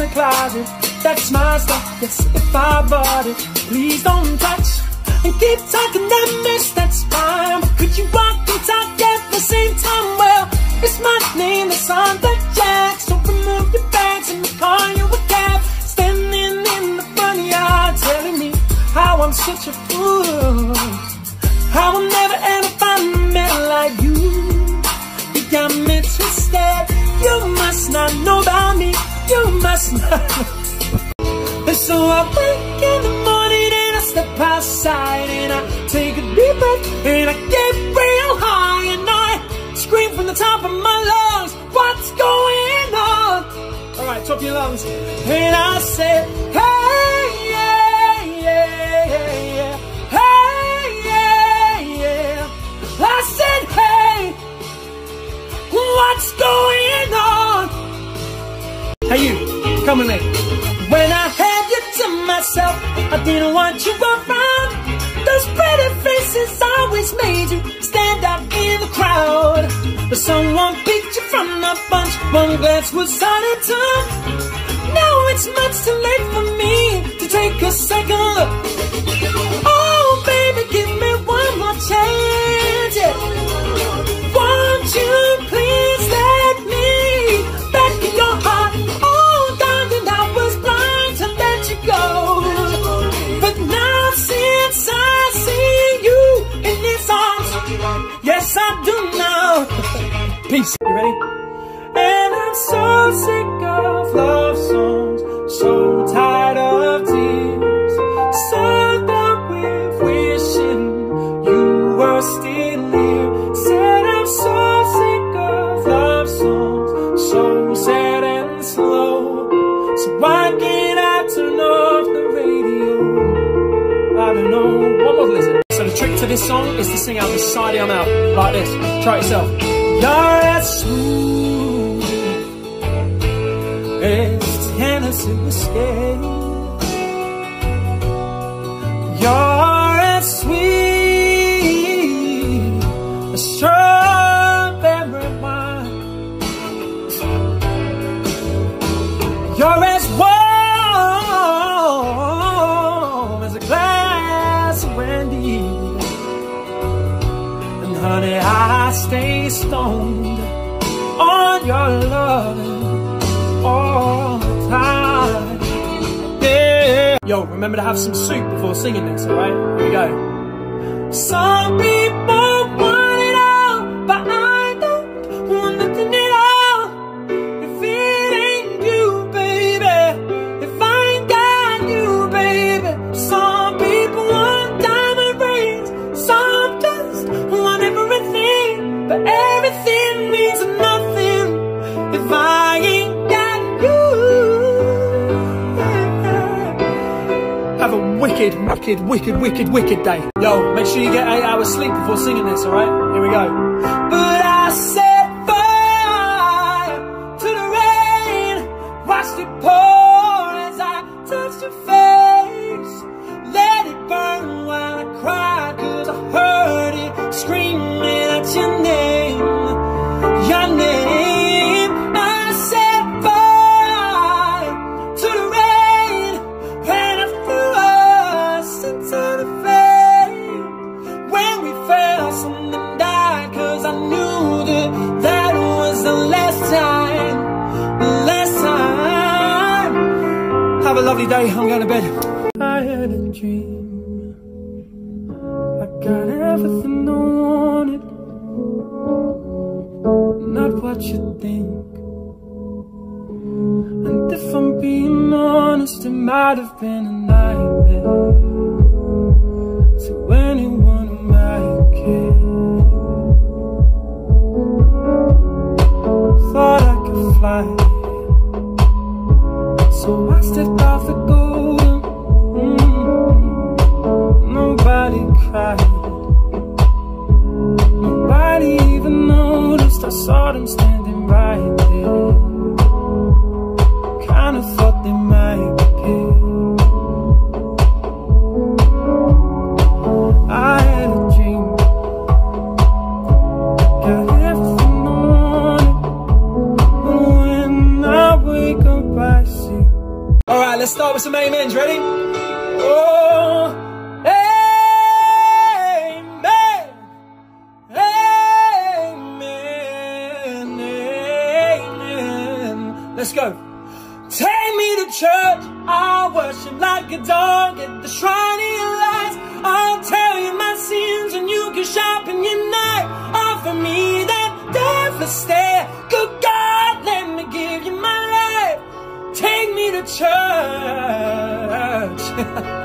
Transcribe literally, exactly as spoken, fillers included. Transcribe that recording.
the closet. That's my stuff, yes, if I bought it. Please don't touch and keep talking that mess, that's fine. Could you walk and talk at the same time? Well, it's my name that's on the jack. So remove your bags and call you a cab. Standing in the front yard telling me how I'm such a fool, how I'll never ever find a man like you. You got me twisted, you must not know about me, you must not. And so I wake in the morning and I step outside and I take a deep breath and I get real high and I scream from the top of my lungs, what's going on? Alright, top of your lungs. And I say, hey, yeah, yeah, yeah, hey, yeah, yeah. I said, hey, what's going on? Hey you, come with me. When I had you to myself, I didn't want you around. Those pretty faces always made you stand out in the crowd. But someone picked you from the bunch, one glance was all it took. Now it's much too late for me to take a second look. Oh baby, give me one more chance, yeah. Won't you please let me back in your heart? Oh darling, I was blind to let you go, but now since I see you in his arms, yes I do now. Peace. You ready? And I'm so sick of love songs, so tired of tears, so done with wishing you were still here. Said I'm so sick of love songs, so sad and slow. So why can't I turn off the radio? I don't know. One more listen. So the trick to this song is to sing out the side of your mouth, like this. Try it yourself. You're as smooth as Tennessee whiskey. You're as sweet as strawberry wine. You're as warm as a glass of brandy. And honey, I stay stoned on your love all the time. Yeah. Yo, remember to have some soup before singing this, alright? Here we go. Some people want it all, but I don't want nothing at all. If it ain't you, baby, if I ain't got you, baby. Some people want diamond rings, some just want everything, but everything means nothing if I ain't got you. Have a wicked, wicked, wicked, wicked, wicked day. Yo, make sure you get eight hours sleep before singing this, alright? Here we go. But I set fire to the rain, watched it pour as I touched your face. Let it burn while I cried, cause I heard it screaming at your name, your name. I set fire to the rain and I threw us into the flame. When we fell, something died, cause I knew that that was the last time, the last time. Have a lovely day, I'm going to bed. I had a dream, I got everything I wanted, not what you think. And if I'm being honest, it might have been a nightmare to anyone who might care. Thought I could fly, so I stepped off the golden. Mm-hmm. Nobody cried, nobody even noticed. I saw them standing right there. Kinda thought they might care. I had a dream, got everything I wanted, and when I wake up I see see. Alright, let's start with some amens. Ready? Oh, amen. Amen. Amen. Let's go. Take me to church. I'll worship like a dog at the shrine of your lights. I'll tell you my sins and you can sharpen your knife. Offer me that deathless stare. Good God, let me give you my life. Take me to church.